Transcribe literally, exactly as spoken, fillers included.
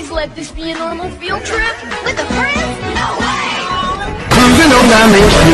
Please let this be a normal field trip. With a friend? No way! Cruising on down Main Street.